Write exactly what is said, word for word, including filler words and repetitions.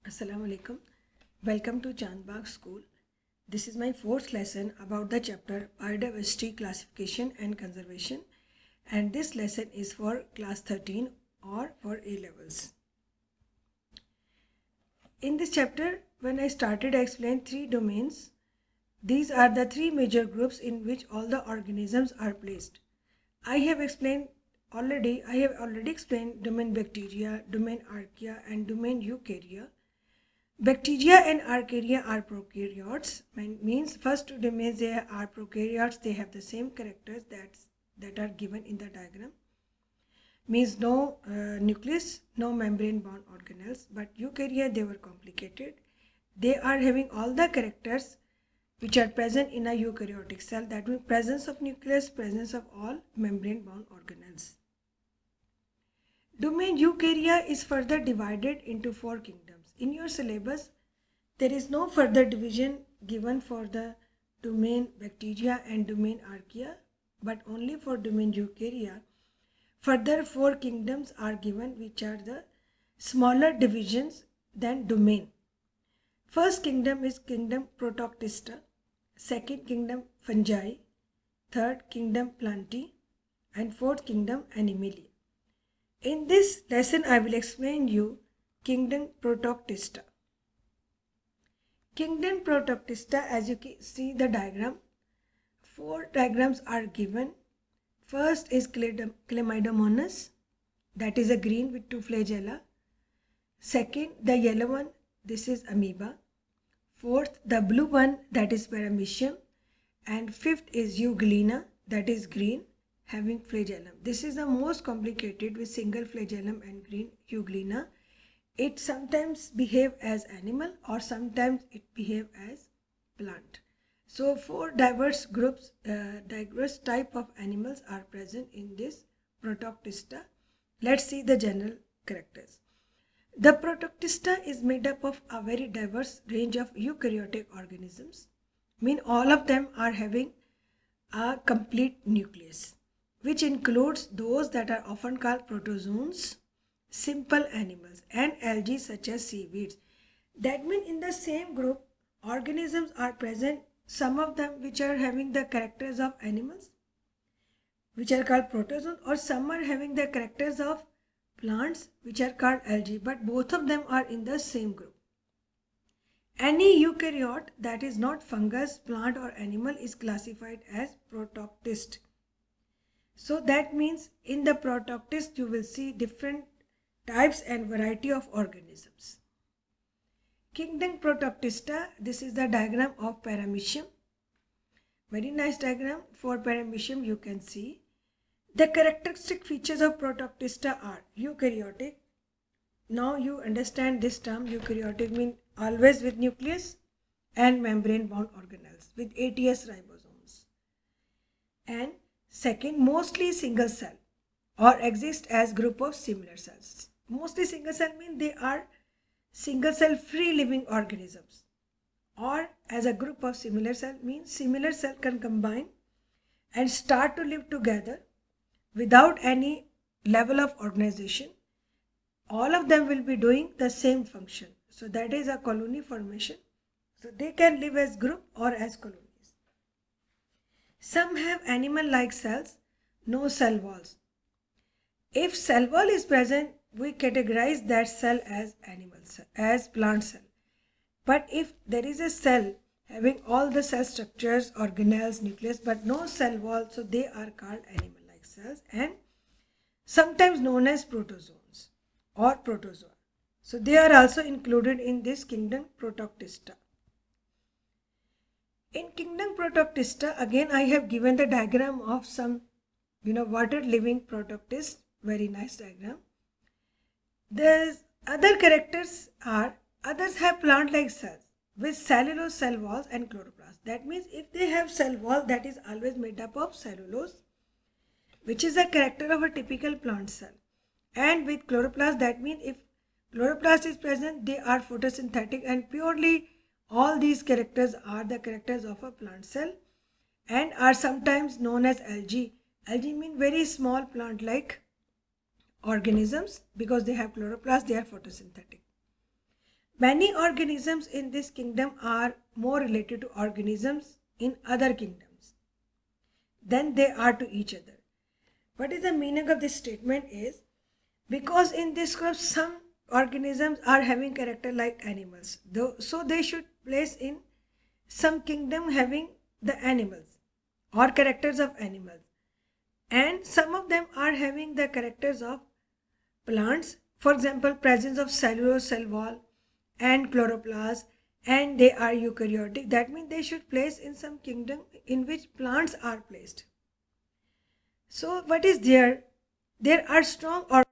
Assalamu alaikum. Welcome to Chandbagh School. This is my fourth lesson about the chapter Biodiversity Classification and Conservation, and this lesson is for class thirteen or for A levels. In this chapter, when I started, I explained three domains. These are the three major groups in which all the organisms are placed. I have explained already, I have already explained domain bacteria, domain archaea, and domain eukarya. Bacteria and archaea are prokaryotes, means first two domains they are prokaryotes, they have the same characters that's, that are given in the diagram. Means no uh, nucleus, no membrane bound organelles, but eukarya they were complicated. They are having all the characters which are present in a eukaryotic cell, that means presence of nucleus, presence of all membrane bound organelles. Domain eukarya is further divided into four kingdoms. In your syllabus, there is no further division given for the domain bacteria and domain archaea, but only for domain eukarya. Further four kingdoms are given, which are the smaller divisions than domain. First kingdom is kingdom Protoctista, second kingdom Fungi, third kingdom Plantae, and fourth kingdom Animalia. In this lesson, I will explain you kingdom Protoctista. Kingdom Protoctista, as you can see the diagram, four diagrams are given. First is Chlamydomonas, that is a green with two flagella. Second, the yellow one, this is amoeba. Fourth, the blue one, that is Paramecium. And fifth is Euglena, that is green, having flagellum. This is the most complicated with single flagellum and green Euglena. It sometimes behave as animal or sometimes it behave as plant. So four diverse groups, uh, diverse type of animals are present in this Protoctista. Let's see the general characters. The Protoctista is made up of a very diverse range of eukaryotic organisms. I mean all of them are having a complete nucleus, which includes those that are often called protozoans, simple animals, and algae such as seaweeds. That means in the same group, organisms are present, some of them which are having the characters of animals, which are called protozoans, or some are having the characters of plants, which are called algae, but both of them are in the same group. Any eukaryote that is not fungus, plant, or animal is classified as Protoctist. So that means in the Protoctist you will see different types and variety of organisms. Kingdom Protoctista, this is the diagram of Paramecium. Very nice diagram. For Paramecium you can see. The characteristic features of Protoctista are eukaryotic. Now you understand this term, eukaryotic means always with nucleus and membrane bound organelles with A T S ribosomes. And second, mostly single cell or exist as group of similar cells. Mostly single cell means they are single cell free living organisms, or as a group of similar cell means similar cell can combine and start to live together without any level of organization. All of them will be doing the same function. So that is a colony formation. So they can live as group or as colonies. Some have animal-like cells, no cell walls. If cell wall is present, we categorize that cell as animal cell, as plant cell. But if there is a cell having all the cell structures, organelles, nucleus, but no cell wall, so they are called animal-like cells and sometimes known as protozoans or protozoa. So they are also included in this kingdom Protoctista. In kingdom Protoctista, again I have given the diagram of some, you know, water living Protoctist. Very nice diagram. The other characters are, others have plant-like cells with cellulose cell walls and chloroplast. That means if they have cell wall, that is always made up of cellulose, which is a character of a typical plant cell. And with chloroplast, that means if chloroplast is present, they are photosynthetic, and purely all these characters are the characters of a plant cell and are sometimes known as algae. Algae means very small plant-like organisms, because they have chloroplast, they are photosynthetic. Many organisms in this kingdom are more related to organisms in other kingdoms than they are to each other. What is the meaning of this statement is, because in this group some organisms are having character like animals, though, so they should place in some kingdom having the animals or characters of animals, and some of them are having the characters of plants, for example presence of cellulose cell wall and chloroplast, and they are eukaryotic. That means they should place in some kingdom in which plants are placed. So what is there? There are strong